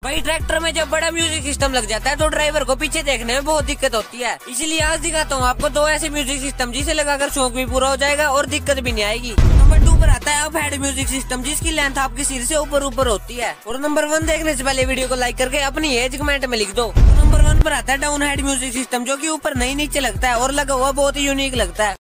भाई ट्रैक्टर में जब बड़ा म्यूजिक सिस्टम लग जाता है तो ड्राइवर को पीछे देखने में बहुत दिक्कत होती है। इसलिए आज दिखाता हूँ आपको दो ऐसे म्यूजिक सिस्टम जिसे लगाकर शौक भी पूरा हो जाएगा और दिक्कत भी नहीं आएगी। नंबर 2 पर आता है अब हेड म्यूजिक सिस्टम, जिसकी लेंथ आपके सिर से ऊपर ऊपर होती है। और नंबर 1 देखने से पहले वीडियो को लाइक करके अपनी एज कमेंट में लिख दो। नंबर 1 पर आता है डाउन हेड म्यूजिक सिस्टम, जो की ऊपर नहीं नीचे लगता है और लगा हुआ बहुत ही यूनिक लगता है।